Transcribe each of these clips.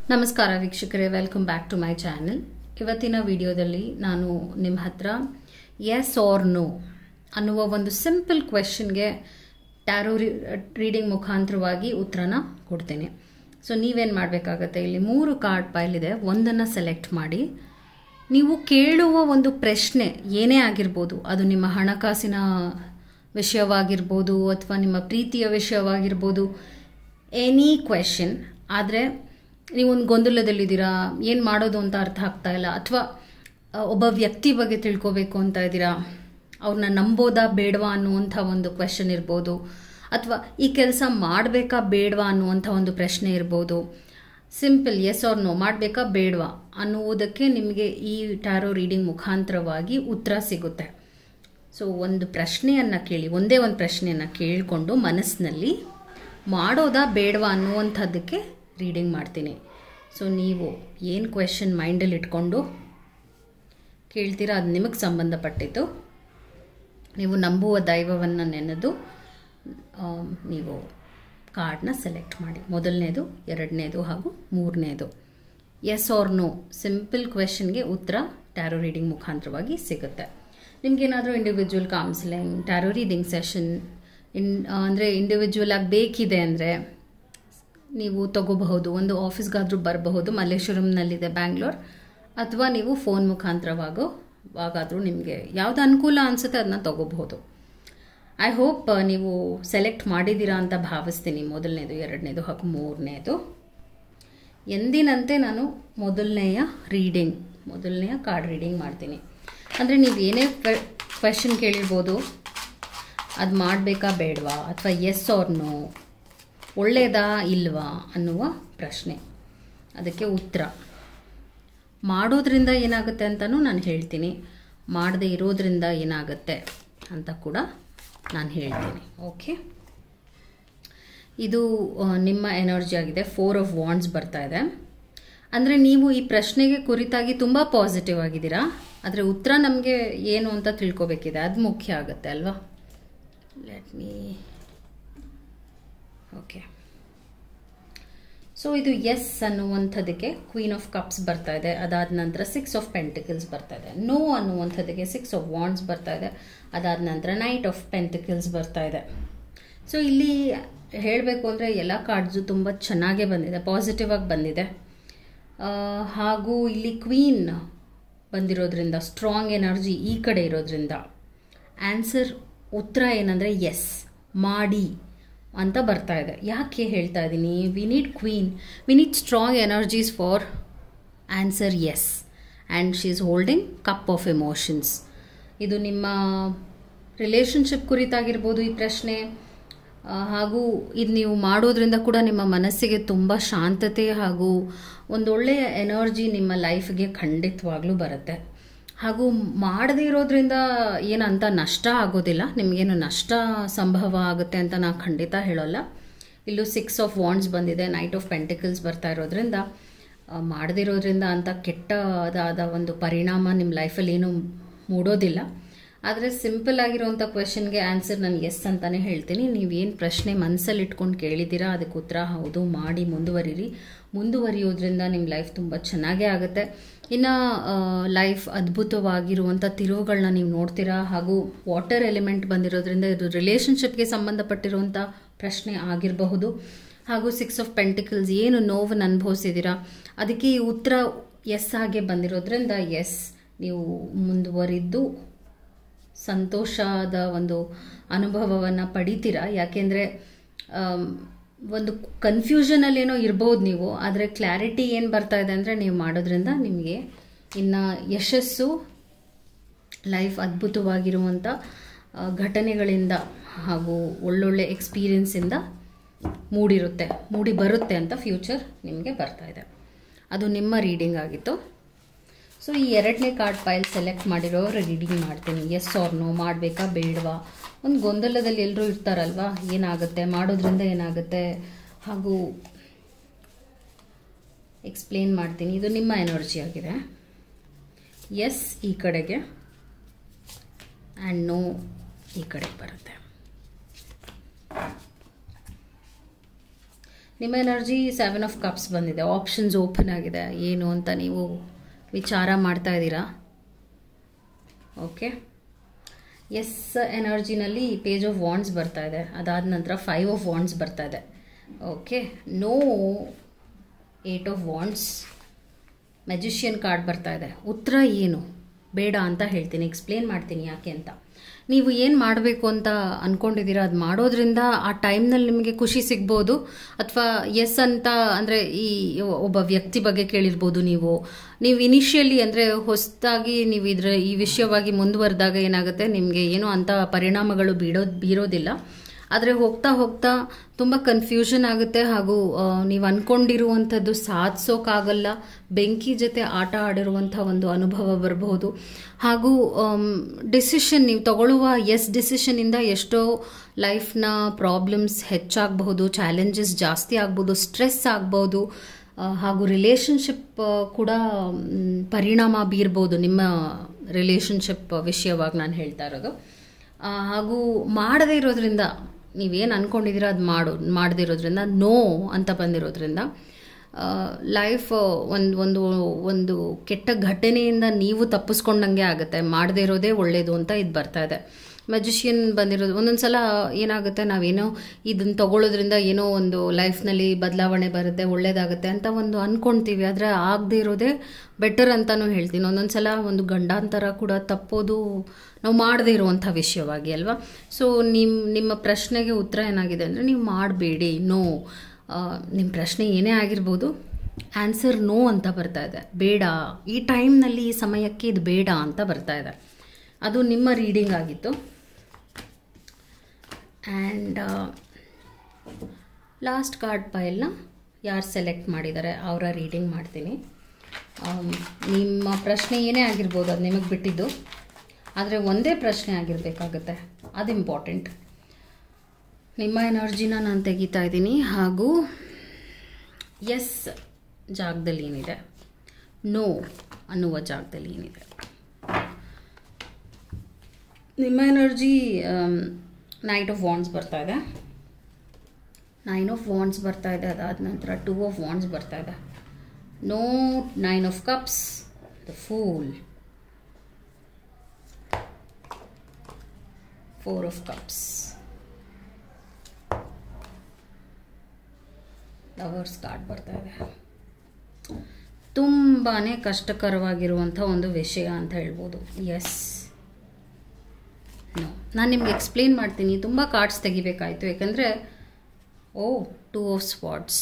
ನಮಸ್ಕಾರ ವೀಕ್ಷಕರೇ, welcome back to my channel. ಇವತ್ತಿನ ವಿಡಿಯೋದಲ್ಲಿ ನಾನು ನಿಮ್ಮ ಹತ್ರ ಎಸ್ ಆರ್ ನೋ ಅನ್ನುವ ಒಂದು ಸಿಂಪಲ್ ಕ್ವೆಶನ್ಗೆ ಟ್ಯಾರೋ ರೀಡಿಂಗ್ ಮುಖಾಂತರವಾಗಿ ಉತ್ತರನ ಕೊಡ್ತೇನೆ. ಸೊ ನೀವೇನು ಮಾಡಬೇಕಾಗತ್ತೆ, ಇಲ್ಲಿ 3 ಕಾರ್ಡ್ ಪೈಲ್ ಇದೆ, ಒಂದನ್ನು ಸೆಲೆಕ್ಟ್ ಮಾಡಿ ನೀವು ಕೇಳುವ ಒಂದು ಪ್ರಶ್ನೆ ಏನೇ ಆಗಿರ್ಬೋದು, ಅದು ನಿಮ್ಮ ಹಣಕಾಸಿನ ವಿಷಯವಾಗಿರ್ಬೋದು ಅಥವಾ ನಿಮ್ಮ ಪ್ರೀತಿಯ ವಿಷಯವಾಗಿರ್ಬೋದು, ಎನಿ ಕ್ವೆಶನ್. ಆದರೆ ನೀವೊಂದು ಗೊಂದಲದಲ್ಲಿದ್ದೀರಾ, ಏನು ಮಾಡೋದು ಅಂತ ಅರ್ಥ ಆಗ್ತಾ ಇಲ್ಲ, ಅಥವಾ ಒಬ್ಬ ವ್ಯಕ್ತಿ ಬಗ್ಗೆ ತಿಳ್ಕೋಬೇಕು ಅಂತ ಇದ್ದೀರಾ, ಅವ್ರನ್ನ ನಂಬೋದಾ ಬೇಡವಾ ಅನ್ನುವಂಥ ಒಂದು ಕ್ವೆಶನ್ ಇರ್ಬೋದು, ಅಥವಾ ಈ ಕೆಲಸ ಮಾಡಬೇಕಾ ಬೇಡವಾ ಅನ್ನುವಂಥ ಒಂದು ಪ್ರಶ್ನೆ ಇರ್ಬೋದು. ಸಿಂಪಲ್ ಎಸ್ ಆರ್ ನೋ, ಮಾಡಬೇಕಾ ಬೇಡವಾ ಅನ್ನುವುದಕ್ಕೆ ನಿಮಗೆ ಈ ಟ್ಯಾರೋ ರೀಡಿಂಗ್ ಮುಖಾಂತರವಾಗಿ ಉತ್ತರ ಸಿಗುತ್ತೆ. ಸೊ ಒಂದು ಪ್ರಶ್ನೆಯನ್ನು ಕೇಳಿ, ಒಂದೇ ಒಂದು ಪ್ರಶ್ನೆಯನ್ನು ಕೇಳಿಕೊಂಡು ಮನಸ್ಸಿನಲ್ಲಿ ಮಾಡೋದಾ ಬೇಡವಾ ಅನ್ನುವಂಥದ್ದಕ್ಕೆ ರೀಡಿಂಗ್ ಮಾಡ್ತೀನಿ. ಸೊ ನೀವು ಏನು ಕ್ವೆಶನ್ ಮೈಂಡಲ್ಲಿ ಇಟ್ಕೊಂಡು ಕೇಳ್ತೀರಾ ಅದು ನಿಮಗೆ ಸಂಬಂಧಪಟ್ಟಿದ್ದು. ನೀವು ನಂಬುವ ದೈವವನ್ನು ನೆನೆದು ನೀವು ಕಾರ್ಡ್ನ ಸೆಲೆಕ್ಟ್ ಮಾಡಿ. ಮೊದಲನೇದು, ಎರಡನೇದು ಹಾಗೂ ಮೂರನೇದು. ಎಸ್ ಆರ್ ನೋ ಸಿಂಪಲ್ ಕ್ವೆಶನ್ಗೆ ಉತ್ತರ ಟ್ಯಾರೋ ರೀಡಿಂಗ್ ಮುಖಾಂತರವಾಗಿ ಸಿಗುತ್ತೆ. ನಿಮಗೇನಾದರೂ individual counselling, tarot reading session ಅಂದರೆ ಇಂಡಿವಿಜುವಲ್ ಆಗಿ ಬೇಕಿದೆ ಅಂದರೆ ನೀವು ತಗೋಬಹುದು. ಒಂದು ಆಫೀಸ್ಗಾದರೂ ಬರಬಹುದು, ಮಲ್ಲೇಶ್ವರಂನಲ್ಲಿದೆ ಬ್ಯಾಂಗ್ಳೂರ್, ಅಥವಾ ನೀವು ಫೋನ್ ಮುಖಾಂತರವಾಗಾದರೂ ನಿಮಗೆ ಯಾವುದು ಅನುಕೂಲ ಅನಿಸುತ್ತೆ ಅದನ್ನ ತಗೋಬಹುದು. ಐ ಹೋಪ್ ನೀವು ಸೆಲೆಕ್ಟ್ ಮಾಡಿದ್ದೀರಾ ಅಂತ ಭಾವಿಸ್ತೀನಿ. ಮೊದಲನೇದು, ಎರಡನೇದು ಹಾಗೂ ಮೂರನೇದು. ಎಂದಿನಂತೆ ನಾನು ಮೊದಲನೆಯ ಕಾರ್ಡ್ ರೀಡಿಂಗ್ ಮಾಡ್ತೀನಿ. ಅಂದರೆ ನೀವು ಏನೇ ಕ್ವೆಶನ್ ಕೇಳಿರ್ಬೋದು, ಅದು ಮಾಡಬೇಕಾ ಬೇಡವಾ ಅಥವಾ ಎಸ್ ಆರ್ ನೋ, ಒಳ್ಳೆಯದಾ ಇಲ್ವಾ ಅನ್ನುವ ಪ್ರಶ್ನೆ, ಅದಕ್ಕೆ ಉತ್ತರ. ಮಾಡೋದ್ರಿಂದ ಏನಾಗುತ್ತೆ ಅಂತಲೂ ನಾನು ಹೇಳ್ತೀನಿ, ಮಾಡದೇ ಇರೋದ್ರಿಂದ ಏನಾಗುತ್ತೆ ಅಂತ ಕೂಡ ನಾನು ಹೇಳ್ತೀನಿ. ಓಕೆ, ಇದು ನಿಮ್ಮ ಎನರ್ಜಿ ಆಗಿದೆ. 4 ಆಫ್ ವಾಂಡ್ಸ್ ಬರ್ತಾ ಇದೆ. ಅಂದರೆ ನೀವು ಈ ಪ್ರಶ್ನೆಗೆ ಕುರಿತಾಗಿ ತುಂಬ ಪಾಸಿಟಿವ್ ಆಗಿದ್ದೀರಾ, ಆದರೆ ಉತ್ತರ ನಮಗೆ ಏನು ಅಂತ ತಿಳ್ಕೊಬೇಕಿದೆ, ಅದು ಮುಖ್ಯ ಆಗುತ್ತೆ ಅಲ್ವಾ. ಓಕೆ, ಸೊ ಇದು ಎಸ್ ಅನ್ನುವಂಥದ್ದಕ್ಕೆ ಕ್ವೀನ್ ಆಫ್ ಕಪ್ಸ್ ಬರ್ತಾ ಇದೆ. ಅದಾದ ನಂತರ 6 ಆಫ್ ಪೆಂಟಿಕಲ್ಸ್ ಬರ್ತಾ ಇದೆ. ನೋ ಅನ್ನುವಂಥದ್ದಕ್ಕೆ 6 ಆಫ್ ವಾಂಡ್ಸ್ ಬರ್ತಾ ಇದೆ. ಅದಾದ ನಂತರ ನೈಟ್ ಆಫ್ ಪೆಂಟಿಕಲ್ಸ್ ಬರ್ತಾ ಇದೆ. ಸೊ ಇಲ್ಲಿ ಹೇಳಬೇಕು ಅಂದರೆ ಎಲ್ಲ ಕಾರ್ಡ್ಸು ತುಂಬ ಚೆನ್ನಾಗೇ ಬಂದಿದೆ, ಪಾಸಿಟಿವ್ ಆಗಿ ಬಂದಿದೆ. ಹಾಗೂ ಇಲ್ಲಿ ಕ್ವೀನ್ ಬಂದಿರೋದ್ರಿಂದ, ಸ್ಟ್ರಾಂಗ್ ಎನರ್ಜಿ ಈ ಕಡೆ ಇರೋದ್ರಿಂದ ಆನ್ಸರ್, ಉತ್ತರ ಏನಂದರೆ ಎಸ್, ಮಾಡಿ ಅಂತ ಬರ್ತಾ ಇದೆ. ಯಾಕೆ ಹೇಳ್ತಾ ಇದ್ದೀನಿ, we need queen, we need strong energies for answer yes. And she is holding cup of emotions. ಇದು ನಿಮ್ಮ ರಿಲೇಷನ್ಶಿಪ್ ಕುರಿತಾಗಿರ್ಬೋದು ಈ ಪ್ರಶ್ನೆ. ಹಾಗೂ ಇದು ನೀವು ಮಾಡೋದ್ರಿಂದ ಕೂಡ ನಿಮ್ಮ ಮನಸ್ಸಿಗೆ ತುಂಬ ಶಾಂತತೆ ಹಾಗೂ ಒಂದೊಳ್ಳೆಯ ಎನರ್ಜಿ ನಿಮ್ಮ ಲೈಫ್ಗೆ ಖಂಡಿತವಾಗ್ಲೂ ಬರುತ್ತೆ. ಹಾಗೂ ಮಾಡದೇ ಇರೋದ್ರಿಂದ ಏನಂತ ನಷ್ಟ ಆಗೋದಿಲ್ಲ, ನಿಮಗೇನು ನಷ್ಟ ಸಂಭವ ಆಗುತ್ತೆ ಅಂತ ನಾನು ಖಂಡಿತ ಹೇಳೋಲ್ಲ. ಇಲ್ಲೂ 6 ಆಫ್ ವಾಂಡ್ಸ್ ಬಂದಿದೆ, ನೈಟ್ ಆಫ್ ಪೆಂಟಿಕಲ್ಸ್ ಬರ್ತಾ ಇರೋದ್ರಿಂದ ಮಾಡದೇ ಇರೋದ್ರಿಂದ ಅಂತ ಕೆಟ್ಟದಾದ ಒಂದು ಪರಿಣಾಮ ನಿಮ್ಮ ಲೈಫಲ್ಲಿ ಏನೂ ಮೂಡೋದಿಲ್ಲ. ಆದರೆ ಸಿಂಪಲ್ ಆಗಿರೋವಂಥ ಕ್ವೆಶನ್ಗೆ ಆನ್ಸರ್ ನಾನು ಎಸ್ ಅಂತಲೇ ಹೇಳ್ತೀನಿ. ನೀವೇನು ಪ್ರಶ್ನೆ ಮನಸ್ಸಲ್ಲಿ ಇಟ್ಕೊಂಡು ಕೇಳಿದ್ದೀರಾ ಅದಕ್ಕೆ ಉತ್ತರ ಹೌದು, ಮಾಡಿ ಮುಂದುವರಿರಿ. ಮುಂದುವರಿಯೋದ್ರಿಂದ ನಿಮ್ಮ ಲೈಫ್ ತುಂಬ ಚೆನ್ನಾಗೇ ಆಗುತ್ತೆ. ಇನ್ನು ಲೈಫ್ ಅದ್ಭುತವಾಗಿರುವಂಥ ತಿರುವುಗಳನ್ನ ನೀವು ನೋಡ್ತೀರಾ. ಹಾಗೂ ವಾಟರ್ ಎಲಿಮೆಂಟ್ ಬಂದಿರೋದ್ರಿಂದ ಇದು ರಿಲೇಷನ್ಶಿಪ್ಗೆ ಸಂಬಂಧಪಟ್ಟಿರುವಂಥ ಪ್ರಶ್ನೆ ಆಗಿರಬಹುದು. ಹಾಗೂ 6 ಆಫ್ ಪೆಂಟಿಕಲ್ಸ್, ಏನು ನೋವನ್ನು ಅನುಭವಿಸಿದ್ದೀರಾ ಅದಕ್ಕೆ ಈ ಉತ್ತರ ಎಸ್ ಆಗಿ ಬಂದಿರೋದ್ರಿಂದ ಎಸ್, ನೀವು ಮುಂದುವರಿದ್ದು ಸಂತೋಷದ ಒಂದು ಅನುಭವವನ್ನು ಪಡಿತೀರಾ. ಯಾಕೆಂದರೆ ಒಂದು ಕನ್ಫ್ಯೂಷನಲ್ಲಿ ಏನೋ ಇರ್ಬೋದು ನೀವು, ಆದರೆ ಕ್ಲಾರಿಟಿ ಏನು ಬರ್ತಾ ಇದೆ ಅಂದರೆ ನೀವು ಮಾಡೋದ್ರಿಂದ ನಿಮಗೆ ಇನ್ನು ಯಶಸ್ಸು, ಲೈಫ್ ಅದ್ಭುತವಾಗಿರುವಂಥ ಘಟನೆಗಳಿಂದ ಹಾಗೂ ಒಳ್ಳೊಳ್ಳೆ ಎಕ್ಸ್ಪೀರಿಯನ್ಸಿಂದ ಮೂಡಿ ಬರುತ್ತೆ ಅಂತ ಫ್ಯೂಚರ್ ನಿಮಗೆ ಬರ್ತಾ ಇದೆ. ಅದು ನಿಮ್ಮ ರೀಡಿಂಗ್ ಆಗಿತ್ತು. ಸೊ ಈ 2ನೇ ಕಾರ್ಡ್ ಫೈಲ್ ಸೆಲೆಕ್ಟ್ ಮಾಡಿರೋರು ರೀಡಿಂಗ್ ಮಾಡ್ತೀನಿ. ಎಸ್ ಆರ್ ನೋ, ಮಾಡಬೇಕಾ ಬೇಡವಾ, ಒಂದು ಗೊಂದಲದಲ್ಲಿ ಎಲ್ಲರೂ ಇರ್ತಾರಲ್ವಾ, ಏನಾಗುತ್ತೆ, ಮಾಡೋದ್ರಿಂದ ಏನಾಗುತ್ತೆ, ಹಾಗೂ ಎಕ್ಸ್ಪ್ಲೇನ್ ಮಾಡ್ತೀನಿ. ಇದು ನಿಮ್ಮ ಎನರ್ಜಿ ಆಗಿದೆ. ಎಸ್ ಈ ಕಡೆಗೆ ಆ್ಯಂಡ್ ನೋ ಈ ಕಡೆಗೆ ಬರುತ್ತೆ. ನಿಮ್ಮ ಎನರ್ಜಿ 7 ಆಫ್ ಕಪ್ಸ್ ಬಂದಿದೆ. ಆಪ್ಷನ್ಸ್ ಓಪನ್ ಆಗಿದೆ, ಏನು ಅಂತ ನೀವು ವಿಚಾರ ಮಾಡ್ತಾ ಇದ್ದೀರಾ. ಓಕೆ, ಎಸ್ ಎನರ್ಜಿನಲ್ಲಿ ಪೇಜ್ ಆಫ್ ವಾಂಡ್ಸ್ ಬರ್ತಾ ಇದೆ, ಅದಾದ ನಂತರ 5 ಆಫ್ ವಾಂಡ್ಸ್ ಬರ್ತಾ ಇದೆ. Okay, no 8 of wands, magician card ಬರ್ತಾ ಇದೆ. ಉತ್ತರ ಏನು ಬೇಡ ಅಂತ ಹೇಳ್ತೀನಿ, ಎಕ್ಸ್ಪ್ಲೇನ್ ಮಾಡ್ತೀನಿ ಯಾಕೆ ಅಂತ. ನೀವು ಏನು ಮಾಡಬೇಕು ಅಂತ ಅಂದ್ಕೊಂಡಿದ್ದೀರಾ ಅದು ಮಾಡೋದ್ರಿಂದ ಆ ಟೈಮ್ನಲ್ಲಿ ನಿಮಗೆ ಖುಷಿ ಸಿಗ್ಬೋದು. ಅಥವಾ ಎಸ್ ಅಂತ ಅಂದರೆ ಈ ಒಬ್ಬ ವ್ಯಕ್ತಿ ಬಗ್ಗೆ ಕೇಳಿರ್ಬೋದು. ನೀವು ಇನಿಷಿಯಲಿ ಅಂದರೆ ಹೊಸದಾಗಿ ನೀವು ಈ ವಿಷಯವಾಗಿ ಮುಂದುವರೆದಾಗ ಏನಾಗುತ್ತೆ, ನಿಮಗೆ ಏನೋ ಅಂಥ ಪರಿಣಾಮಗಳು ಬೀರೋದಿಲ್ಲ. ಆದರೆ ಹೋಗ್ತಾ ಹೋಗ್ತಾ ತುಂಬ ಕನ್ಫ್ಯೂಷನ್ ಆಗುತ್ತೆ, ಹಾಗೂ ನೀವು ಅಂದ್ಕೊಂಡಿರುವಂಥದ್ದು ಸಾಧಿಸೋಕ್ಕಾಗಲ್ಲ. ಬೆಂಕಿ ಜೊತೆ ಆಟ ಆಡಿರುವಂಥ ಒಂದು ಅನುಭವ ಬರಬಹುದು. ಹಾಗೂ ಡಿಸಿಷನ್ ನೀವು ತಗೊಳ್ಳುವ ಡಿಸಿಷನಿಂದ ಎಷ್ಟೋ ಲೈಫ್ನ ಪ್ರಾಬ್ಲಮ್ಸ್ ಹೆಚ್ಚಾಗಬಹುದು, ಚಾಲೆಂಜಸ್ ಜಾಸ್ತಿ ಆಗ್ಬೋದು, ಸ್ಟ್ರೆಸ್ ಆಗ್ಬೋದು, ಹಾಗೂ ರಿಲೇಷನ್ಶಿಪ್ ಕೂಡ ಪರಿಣಾಮ ಬೀರ್ಬೋದು. ನಿಮ್ಮ ರಿಲೇಷನ್ಶಿಪ್ ವಿಷಯವಾಗಿ ನಾನು ಹೇಳ್ತಾ ಇರೋದು. ಹಾಗೂ ಮಾಡದೇ ಇರೋದ್ರಿಂದ ನೀವೇನು ಅಂದ್ಕೊಂಡಿದ್ದೀರಾ ಅದು ಮಾಡದೇ ಇರೋದ್ರಿಂದ ನೋ ಅಂತ ಬಂದಿರೋದ್ರಿಂದ ಲೈಫ್ ಒಂದು ಕೆಟ್ಟ ಘಟನೆಯಿಂದ ನೀವು ತಪ್ಪಿಸ್ಕೊಂಡಂಗೆ ಆಗುತ್ತೆ. ಮಾಡದೇ ಇರೋದೇ ಒಳ್ಳೆಯದು ಅಂತ ಇದು ಬರ್ತಾ ಇದೆ. ಮ್ಯಾಜಿಷಿಯನ್ ಬಂದಿರೋದು ಒಂದೊಂದ್ಸಲ ಏನಾಗುತ್ತೆ, ನಾವೇನೋ ಇದನ್ನು ತಗೊಳ್ಳೋದ್ರಿಂದ ಏನೋ ಒಂದು ಲೈಫ್ನಲ್ಲಿ ಬದಲಾವಣೆ ಬರುತ್ತೆ, ಒಳ್ಳೇದಾಗುತ್ತೆ ಅಂತ ಒಂದು ಅಂದ್ಕೊಳ್ತೀವಿ. ಆದರೆ ಆಗದೆ ಇರೋದೇ ಬೆಟರ್ ಅಂತಲೂ ಹೇಳ್ತೀನಿ. ಒಂದೊಂದ್ಸಲ ಒಂದು ಗಂಡಾಂತರ ಕೂಡ ತಪ್ಪೋದು ನಾವು ಮಾಡದೇ ಇರುವಂಥ ವಿಷಯವಾಗಿ ಅಲ್ವಾ. ಸೊ ನಿಮ್ಮ ಪ್ರಶ್ನೆಗೆ ಉತ್ತರ ಏನಾಗಿದೆ ಅಂದರೆ, ನೀವು ಮಾಡಬೇಡಿ, ನೋ. ನಿಮ್ಮ ಪ್ರಶ್ನೆ ಏನೇ ಆಗಿರ್ಬೋದು, ಆನ್ಸರ್ ನೋ ಅಂತ ಬರ್ತಾ ಇದೆ. ಬೇಡ, ಈ ಟೈಮ್ನಲ್ಲಿ ಈ ಸಮಯಕ್ಕೆ ಇದು ಬೇಡ ಅಂತ ಬರ್ತಾ ಇದೆ. ಅದು ನಿಮ್ಮ ರೀಡಿಂಗ್ ಆಗಿತ್ತು. ಆ್ಯಂಡ್ ಲಾಸ್ಟ್ ಕಾರ್ಡ್ ಪೈಲ್ನ ಯಾರು ಸೆಲೆಕ್ಟ್ ಮಾಡಿದ್ದಾರೆ ಅವರ ರೀಡಿಂಗ್ ಮಾಡ್ತೀನಿ. ನಿಮ್ಮ ಪ್ರಶ್ನೆ ಏನೇ ಆಗಿರ್ಬೋದು, ಅದು ನಿಮಗೆ ಬಿಟ್ಟಿದ್ದು. ಆದರೆ ಒಂದೇ ಪ್ರಶ್ನೆ ಆಗಿರಬೇಕಾಗುತ್ತೆ, ಅದು ಇಂಪಾರ್ಟೆಂಟ್. ನಿಮ್ಮ ಎನರ್ಜಿನ ನಾನು ತೆಗಿತಾ ಇದ್ದೀನಿ. ಹಾಗೂ ಎಸ್ ಜಾಗದಲ್ಲಿ ಏನಿದೆ, ನೋ ಅನ್ನುವ ಜಾಗದಲ್ಲಿ ಏನಿದೆ. ನಿಮ್ಮ ಎನರ್ಜಿ ನೈಟ್ ಆಫ್ ವಾಂಡ್ಸ್ ಬರ್ತಾ ಇದೆ, 9 ಆಫ್ ವಾಂಡ್ಸ್ ಬರ್ತಾ ಇದೆ, ಅದಾದ ನಂತರ 2 ಆಫ್ ವಾಂಡ್ಸ್ ಬರ್ತಾ ಇದೆ. No 9 of cups, the fool, 4 of cups, lovers card ಬರ್ತಾ ಇದೆ. ತುಂಬಾ ಕಷ್ಟಕರವಾಗಿರುವಂಥ ಒಂದು ವಿಷಯ ಅಂತ ಹೇಳ್ಬೋದು. Yes, no. ನಾನು ನಿಮ್ಗೆ ಎಕ್ಸ್ಪ್ಲೇನ್ ಮಾಡ್ತೀನಿ. ತುಂಬ ಕಾರ್ಡ್ಸ್ ತೆಗಿಬೇಕಾಯಿತು, ಯಾಕಂದರೆ 2 of swords,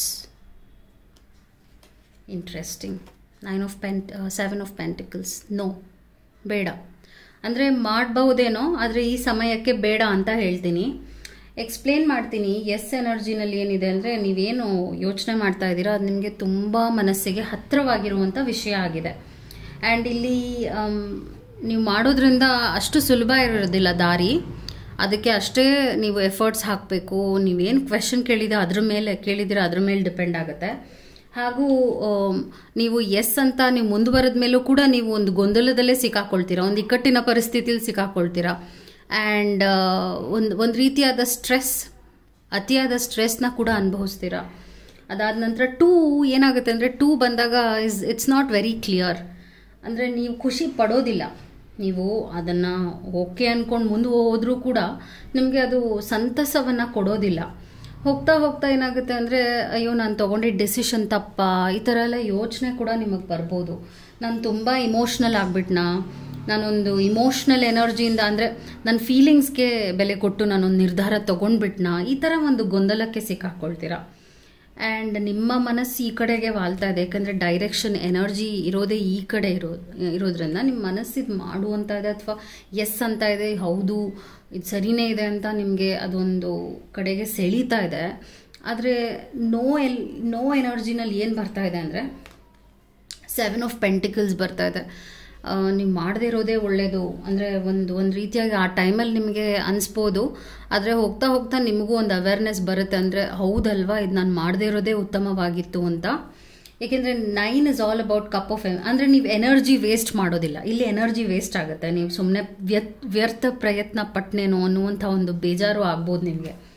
interesting. 7 of pentacles, no, ಬೇಡ. ಅಂದರೆ ಮಾಡಬಹುದೇನೋ, ಆದರೆ ಈ ಸಮಯಕ್ಕೆ ಬೇಡ ಅಂತ ಹೇಳ್ತೀನಿ. ಎಕ್ಸ್ಪ್ಲೇನ್ ಮಾಡ್ತೀನಿ. ಎಸ್ ಎನರ್ಜಿನಲ್ಲಿ ಏನಿದೆ ಅಂದರೆ, ನೀವೇನು ಯೋಚನೆ ಮಾಡ್ತಾ ಇದ್ದೀರಾ ಅದು ನಿಮಗೆ ತುಂಬ ಮನಸ್ಸಿಗೆ ಹತ್ತಿರವಾಗಿರುವಂಥ ವಿಷಯ ಆಗಿದೆ. ಆ್ಯಂಡ್ ಇಲ್ಲಿ ನೀವು ಮಾಡೋದ್ರಿಂದ ಅಷ್ಟು ಸುಲಭ ಇರೋದಿಲ್ಲ ದಾರಿ. ಅದಕ್ಕೆ ಅಷ್ಟೇ ನೀವು ಎಫರ್ಟ್ಸ್ ಹಾಕಬೇಕು. ನೀವೇನು ಕ್ವೆಶನ್ ಕೇಳಿದ್ದೀರ ಅದ್ರ ಮೇಲೆ ಡಿಪೆಂಡ್ ಆಗುತ್ತೆ. ಹಾಗೂ ನೀವು ಎಸ್ ಅಂತ ನೀವು ಮುಂದುವರೆದ ಮೇಲೂ ಕೂಡ ನೀವು ಒಂದು ಗೊಂದಲದಲ್ಲೇ ಸಿಕ್ಕಾಕೊಳ್ತೀರಾ, ಒಂದು ಇಕ್ಕಟ್ಟಿನ ಪರಿಸ್ಥಿತಿಯಲ್ಲಿ ಸಿಕ್ಕಾಕೊಳ್ತೀರಾ. ಆ್ಯಂಡ್ ಒಂದು ರೀತಿಯಾದ ಅತಿಯಾದ ಸ್ಟ್ರೆಸ್ನ ಕೂಡ ಅನುಭವಿಸ್ತೀರಾ. ಅದಾದ ನಂತರ 2 ಏನಾಗುತ್ತೆ ಅಂದರೆ, 2 ಬಂದಾಗ ಇಟ್ಸ್ ನಾಟ್ ವೆರಿ ಕ್ಲಿಯರ್. ಅಂದರೆ ನೀವು ಖುಷಿ ಪಡೋದಿಲ್ಲ. ನೀವು ಅದನ್ನು ಓಕೆ ಅಂದ್ಕೊಂಡು ಮುಂದೆ ಹೋದ್ರೂ ಕೂಡ ನಿಮಗೆ ಅದು ಸಂತಸವನ್ನು ಕೊಡೋದಿಲ್ಲ. ಹೋಗ್ತಾ ಹೋಗ್ತಾ ಏನಾಗುತ್ತೆ ಅಂದರೆ, ಅಯ್ಯೋ ನಾನು ತೊಗೊಂಡಿದ್ದ ಡೆಸಿಷನ್ ತಪ್ಪಾ, ಈ ಥರ ಎಲ್ಲ ಯೋಚನೆ ಕೂಡ ನಿಮಗೆ ಬರ್ಬೋದು. ನಾನು ತುಂಬ ಇಮೋಷ್ನಲ್ ಆಗಿಬಿಟ್ನಾ, ನಾನೊಂದು ಇಮೋಷ್ನಲ್ ಎನರ್ಜಿಯಿಂದ ಅಂದರೆ ನನ್ನ ಫೀಲಿಂಗ್ಸ್ಗೆ ಬೆಲೆ ಕೊಟ್ಟು ನಾನೊಂದು ನಿರ್ಧಾರ ತೊಗೊಂಡ್ಬಿಟ್ನಾ, ಈ ಥರ ಒಂದು ಗೊಂದಲಕ್ಕೆ ಸಿಕ್ಕಾಕೊಳ್ತೀರಾ. ಆ್ಯಂಡ್ ನಿಮ್ಮ ಮನಸ್ಸು ಈ ಕಡೆಗೆ ವಾಲ್ತಾ ಇದೆ, ಯಾಕಂದರೆ ಡೈರೆಕ್ಷನ್ ಎನರ್ಜಿ ಇರೋದೇ ಈ ಕಡೆ ಇರೋದ್ರಿಂದ ನಿಮ್ಮ ಮನಸ್ಸಿದು ಮಾಡುವಂತ ಇದೆ, ಅಥವಾ ಎಸ್ ಅಂತ ಇದೆ, ಹೌದು ಇದು ಸರಿನೇ ಇದೆ ಅಂತ ನಿಮಗೆ ಅದೊಂದು ಕಡೆಗೆ ಸೆಳೀತಾ ಇದೆ. ಆದರೆ ನೋ ಎನರ್ಜಿನಲ್ಲಿ ಏನು ಬರ್ತಾ ಇದೆ ಅಂದರೆ, 7 ಆಫ್ ಪೆಂಟಿಕಲ್ಸ್ ಬರ್ತಾ ಇದೆ. ನೀವು ಮಾಡದೇ ಇರೋದೇ ಒಳ್ಳೆಯದು. ಅಂದರೆ ಒಂದು ರೀತಿಯಾಗಿ ಆ ಟೈಮಲ್ಲಿ ನಿಮಗೆ ಅನಿಸ್ಬೋದು. ಆದರೆ ಹೋಗ್ತಾ ಹೋಗ್ತಾ ನಿಮಗೂ ಒಂದು ಅವೇರ್ನೆಸ್ ಬರುತ್ತೆ, ಅಂದರೆ ಹೌದಲ್ವಾ ಇದು ನಾನು ಮಾಡದೇ ಇರೋದೇ ಉತ್ತಮವಾಗಿತ್ತು ಅಂತ. ಏಕೆಂದರೆ 9 is all about cup of ಅಂದರೆ ನೀವು ಎನರ್ಜಿ ವೇಸ್ಟ್ ಮಾಡೋದಿಲ್ಲ. ಇಲ್ಲಿ ಎನರ್ಜಿ ವೇಸ್ಟ್ ಆಗುತ್ತೆ, ನೀವು ಸುಮ್ಮನೆ ವ್ಯರ್ಥ ಪ್ರಯತ್ನ ಪಟ್ಟನೇನೋ ಅನ್ನುವಂಥ ಒಂದು ಬೇಜಾರು ಆಗ್ಬೋದು ನಿಮಗೆ.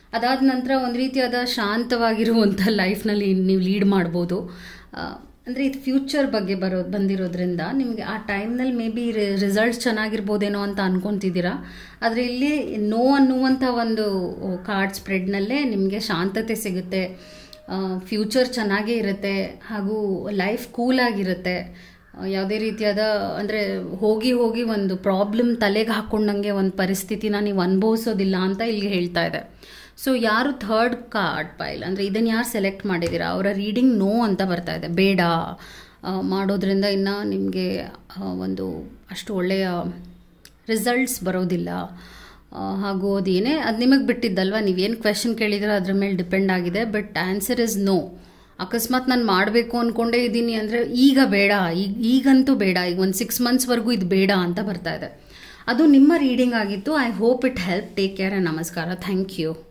ಅದಾದ ನಂತರ ಒಂದು ರೀತಿಯಾದ ಶಾಂತವಾಗಿರುವಂಥ ಲೈಫ್ನಲ್ಲಿ ನೀವು ಲೀಡ್ ಮಾಡ್ಬೋದು. ಅಂದರೆ ಇದು ಫ್ಯೂಚರ್ ಬಗ್ಗೆ ಬಂದಿರೋದ್ರಿಂದ ನಿಮಗೆ ಆ ಟೈಮ್ನಲ್ಲಿ ಮೇ ಬಿ ರಿಸಲ್ಟ್ಸ್ ಚೆನ್ನಾಗಿರ್ಬೋದೇನೋ ಅಂತ ಅನ್ಕೊತಿದ್ದೀರಾ. ಆದರೆ ಇಲ್ಲಿ ನೋ ಅನ್ನುವಂಥ ಒಂದು ಕಾರ್ಡ್ ಸ್ಪ್ರೆಡ್ನಲ್ಲೇ ನಿಮಗೆ ಶಾಂತತೆ ಸಿಗುತ್ತೆ, ಫ್ಯೂಚರ್ ಚೆನ್ನಾಗೇ ಇರುತ್ತೆ, ಹಾಗೂ ಲೈಫ್ ಕೂಲಾಗಿರುತ್ತೆ. ಯಾವುದೇ ರೀತಿಯಾದ ಅಂದರೆ ಹೋಗಿ ಒಂದು ಪ್ರಾಬ್ಲಮ್ ತಲೆಗೆ ಹಾಕ್ಕೊಂಡಂಗೆ ಒಂದು ಪರಿಸ್ಥಿತಿನ ನೀವು ಅನುಭವಿಸೋದಿಲ್ಲ ಅಂತ ಇಲ್ಲಿಗೆ ಹೇಳ್ತಾ ಇದೆ. ಸೊ ಯಾರು ಥರ್ಡ್ ಕಾರ್ಡ್ ಪೈಲ್ ಅಂದರೆ ಇದನ್ನು ಯಾರು ಸೆಲೆಕ್ಟ್ ಮಾಡಿದ್ದೀರಾ ಅವರ ರೀಡಿಂಗ್ ನೋ ಅಂತ ಬರ್ತಾ ಇದೆ. ಬೇಡ ಮಾಡೋದ್ರಿಂದ ಇನ್ನು ನಿಮಗೆ ಒಂದು ಅಷ್ಟು ಒಳ್ಳೆಯ ರಿಸಲ್ಟ್ಸ್ ಬರೋದಿಲ್ಲ. ಹಾಗೂ ಅದೇನೇ ಅದು ನಿಮಗೆ ಬಿಟ್ಟಿದ್ದಲ್ವ, ನೀವೇನು ಕ್ವೆಶನ್ ಕೇಳಿದ್ರೆ ಅದ್ರ ಮೇಲೆ ಡಿಪೆಂಡ್ ಆಗಿದೆ. But answer is no. ಅಕಸ್ಮಾತ್ ನಾನು ಮಾಡಬೇಕು ಅಂದ್ಕೊಂಡೇ ಇದ್ದೀನಿ ಅಂದರೆ ಈಗ ಬೇಡ, ಈಗಂತೂ ಬೇಡ, ಈಗ ಒಂದು 6 monthsವರೆಗೂ ಇದು ಬೇಡ ಅಂತ ಬರ್ತಾ ಇದೆ. ಅದು ನಿಮ್ಮ ರೀಡಿಂಗ್ ಆಗಿತ್ತು. I hope it help. Take care. ನಮಸ್ಕಾರ. Thank you.